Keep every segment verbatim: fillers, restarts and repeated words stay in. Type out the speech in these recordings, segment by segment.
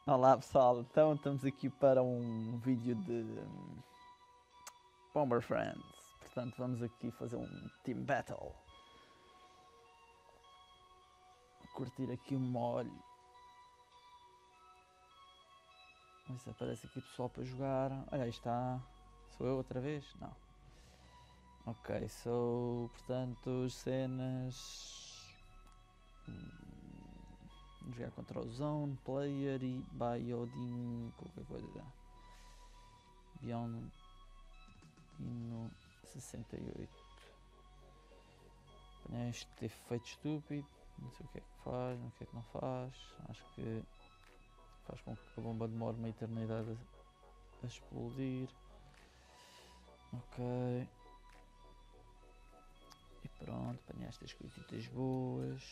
Olá pessoal, então estamos aqui para um vídeo de hum, Bomber Friends. Portanto, vamos aqui fazer um Team Battle. Curtir aqui o molho. Ver se aparece aqui pessoal para jogar. Olha, aí está. Sou eu outra vez? Não. Ok, sou, portanto, cenas. Hum, jogar contra o Zone, Player e Biodin. Qualquer coisa. Beyond Dino sessenta e oito. Este efeito estúpido, não sei o que é que faz, não sei o que é que não faz. Acho que faz com que a bomba demore uma eternidade a, a explodir. Ok. E pronto, apanhar estas coisitas boas.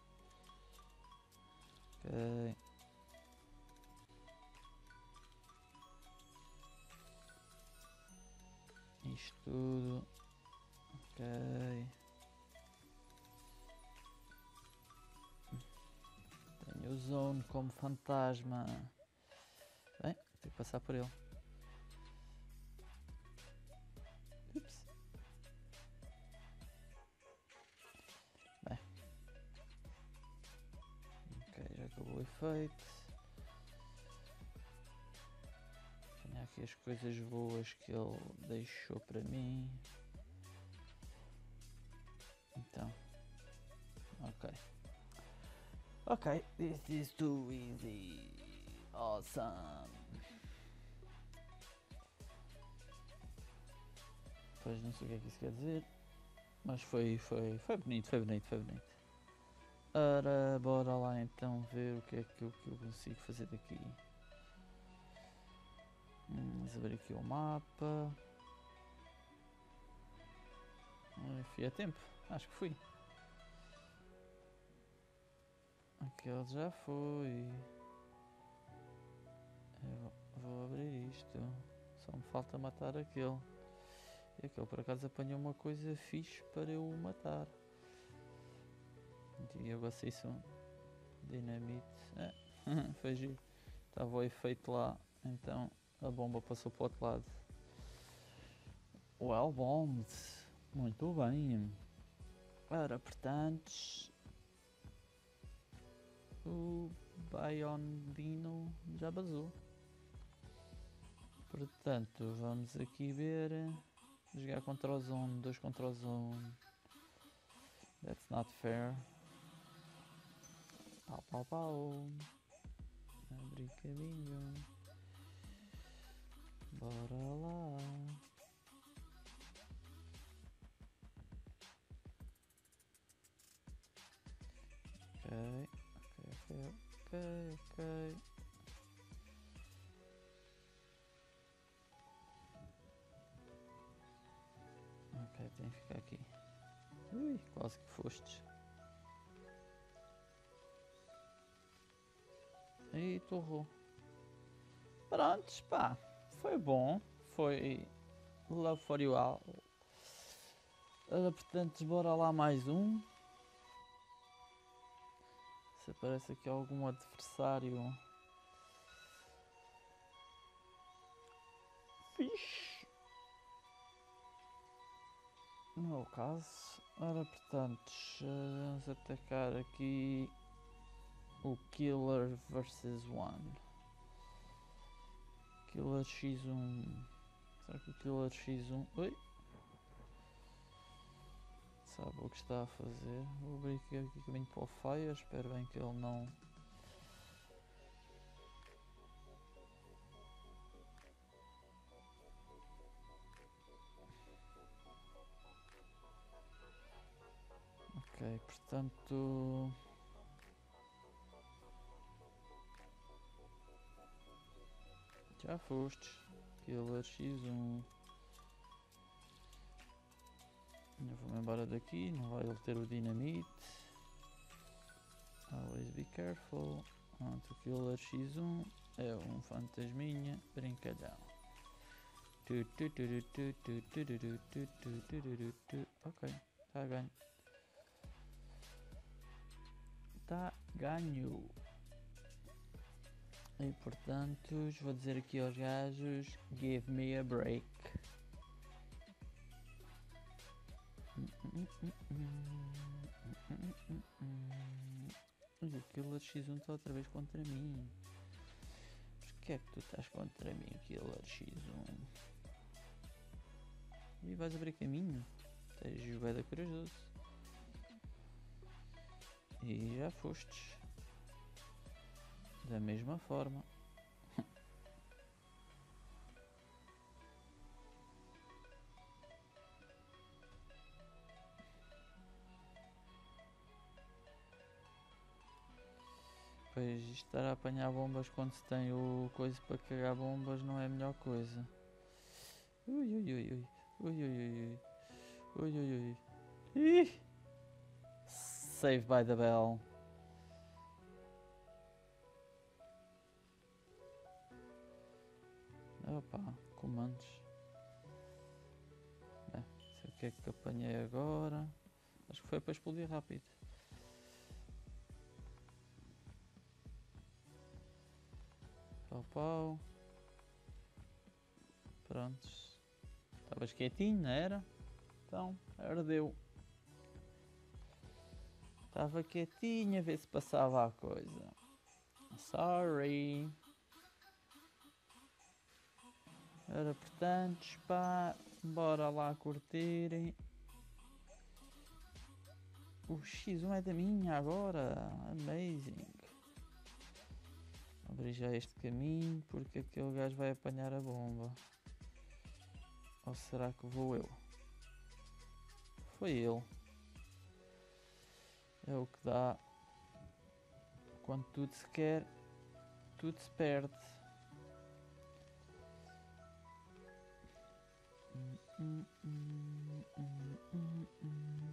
Ok. Isto tudo. Ok. Tenho o Zone como fantasma. Bem, tenho que passar por ele. Ups. Bem. Ok, já acabou o efeito. Apanhar aqui as coisas boas que ele deixou para mim. Então. Ok. Ok, this is too easy. Awesome. Pois não sei o que é que isso quer dizer. Mas foi, foi, foi bonito, foi bonito, foi bonito. Ora, bora lá então ver o que é que eu, que eu consigo fazer daqui. Hum, vamos abrir aqui o mapa. Ai, fui a tempo, acho que fui. Aquele já foi. Eu vou abrir isto. Só me falta matar aquele. E aquele por acaso apanhou uma coisa fixe para eu o matar. E eu gostei disso. Dinamite. É, foi giro. Estava o efeito lá, então a bomba passou para o outro lado. Well bombed. Muito bem. Ora, portanto, o Biondino já basou. Portanto, vamos aqui ver. Jogar contra o Zone, dois contra o Zone. That's not fair. Pau, pau, pau. Abrir caminho. Bora lá. Ok, ok, ok, ok. Ok, tem que ficar aqui. Ui, quase que fostes. E torrou. Prontos, pá. Foi bom. Foi Love for You All. Ora, portanto, bora lá mais um. Se aparece aqui algum adversário fixe. Não é o caso. Ora, portanto, vamos atacar aqui o Killer versus One. Killer X um. Será que o Killer X um. Oi? Sabe o que está a fazer? Vou abrir aqui o caminho para o Fire. Espero bem que ele não. Ok, portanto. Já foste. Killer X um. Eu vou-me embora daqui, não vai ele ter o dinamite. Always be careful. Pronto, o Killer X um é um fantasminha brincalhão. Ok, está ganho. Está ganho. E portanto, vou dizer aqui aos gajos, give me a break. Olha, o Killer X um está outra vez contra mim. Porquê é que tu estás contra mim, Killer X um? E vais abrir caminho? Tens jogada corajoso. E já fostes. Da mesma forma. Pois estar a apanhar bombas quando se tem o coisa para cagar bombas não é a melhor coisa. Ui ui ui ui. Ui ui ui ui. Ui ui ui. Ih! Save by the bell. Opa, comandos. Bem, sei o que é que apanhei agora. Acho que foi para explodir rápido. Pau pau. Prontos. Estavas quietinho, não era? Então, ardeu. Estava quietinho a ver se passava a coisa. Sorry. Ora, portanto, pá, bora lá curtirem. O X um é da minha agora. Amazing. Abri já este caminho porque aquele gajo vai apanhar a bomba. Ou será que vou eu? Foi ele. É o que dá. Quando tudo se quer, tudo se perde. Hum, hum, hum, hum, hum.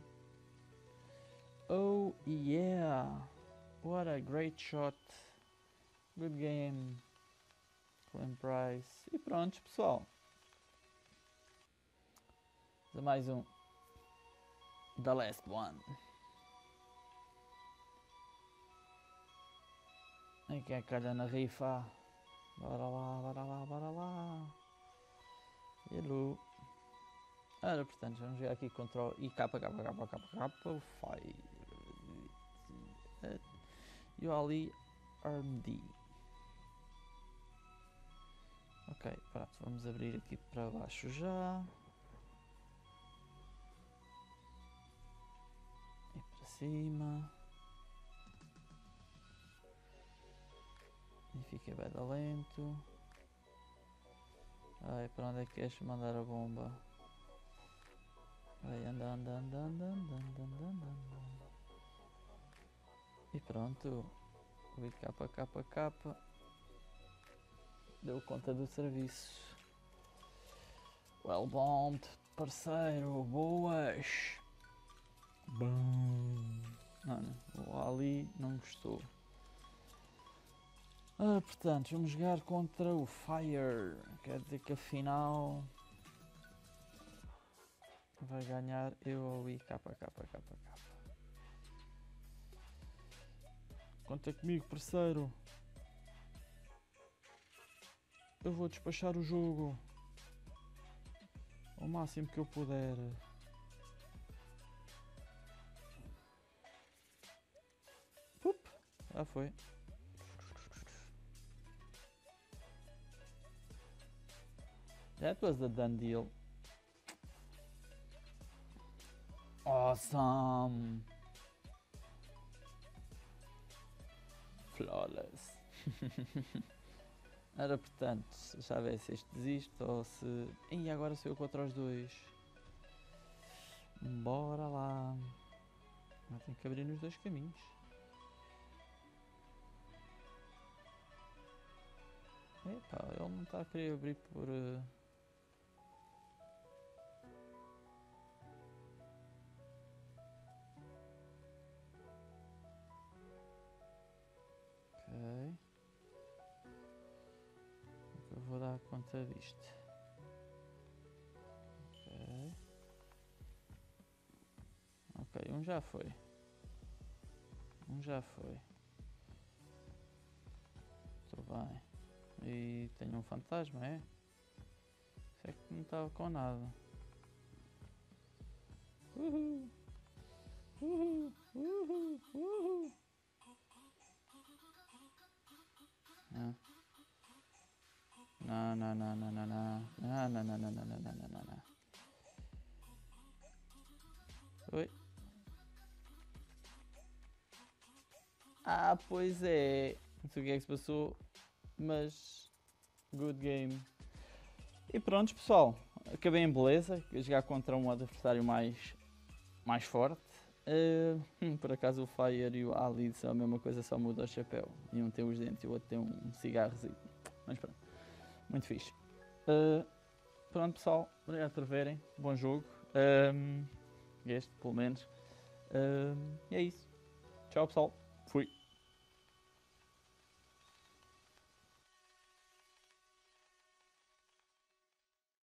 Oh yeah! What a great shot! Good game! Clean price. E pronto, pessoal. A mais um. The last one. E quem é que calha na rifa? Bora lá, bora lá, bora lá. Hello. Ora, portanto, vamos ver aqui contra o I K K K K K K o Fire. E o Ali R D. Ok, pronto, vamos abrir aqui para baixo já. E para cima. E fica bem lento. Ai, para onde é que queres mandar a bomba? Vai, anda, anda, anda, anda, anda, anda, anda, anda. E pronto. O I K K K deu conta do serviço. Well bombed, parceiro, boas. Bom. Mano, o Ali não gostou. Ah, portanto, vamos jogar contra o Fire. Quer dizer que afinal vai ganhar eu ou o I K K K K. Conta comigo, parceiro. Eu vou despachar o jogo ao máximo que eu puder. Pup, já foi. That was a done deal. Awesome. Flawless. Era portanto, já ver se este desiste ou se... E agora sou eu contra os dois. Bora lá. Eu tenho que abrir nos dois caminhos. Epá, ele não está a querer abrir por... Uh... Ok. Eu vou dar conta disto. Ok. Ok, um já foi. Um já foi. Estou bem. E tenho um fantasma, é? Isso é que não estava com nada. Uhul. Uhul. Uhul. Uhul. Não. Não, não, não, não, não, não. Não, não, não, não, não, não, não, não, não. Oi. Ah, pois é. Não sei o que é que se passou, mas good game. E pronto, pessoal. Acabei em beleza, a jogar contra um adversário mais, mais forte. Uh, por acaso o Fire e o Ali são a mesma coisa, só muda o chapéu. E um tem os dentes e o outro tem um cigarrozinho. Mas pronto, muito fixe. Uh, pronto, pessoal, obrigado por verem. Bom jogo. Um, este, pelo menos. Um, e é isso. Tchau, pessoal.